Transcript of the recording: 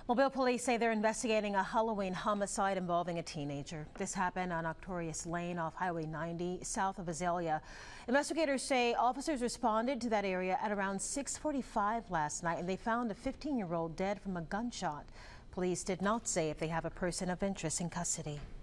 Mobile police say they're investigating a Halloween homicide involving a teenager. This happened on Arcturus Lane off Highway 90 south of Azalea. Investigators say officers responded to that area at around 6:45 last night and they found a 15-year-old dead from a gunshot. Police did not say if they have a person of interest in custody.